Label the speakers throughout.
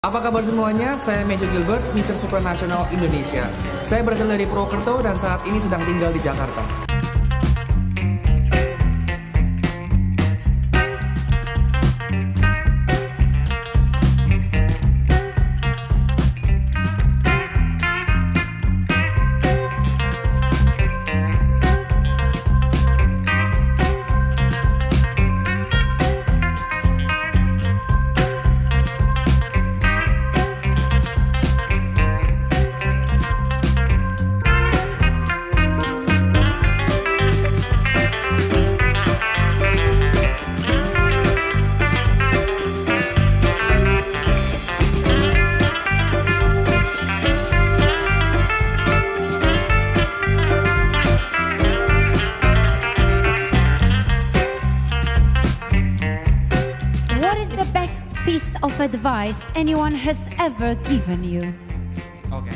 Speaker 1: Apa kabar semuanya? Saya Major Gilbert, Mr. Supranational Indonesia. Saya berasal dari Purwokerto dan saat ini sedang tinggal di Jakarta.
Speaker 2: Piece of advice anyone has ever given you?
Speaker 1: Okay.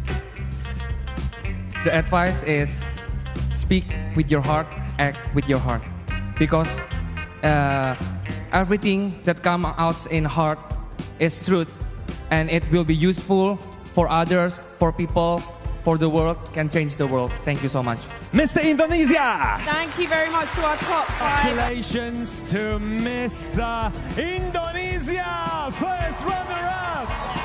Speaker 1: The advice is speak with your heart, act with your heart. Because everything that comes out in heart is truth. And it will be useful for others, for people, for the world, can change the world. Thank you so much.
Speaker 3: Mr. Indonesia!
Speaker 4: Thank you very much to our top five.
Speaker 3: Congratulations to Mr. Indonesia, first runner-up!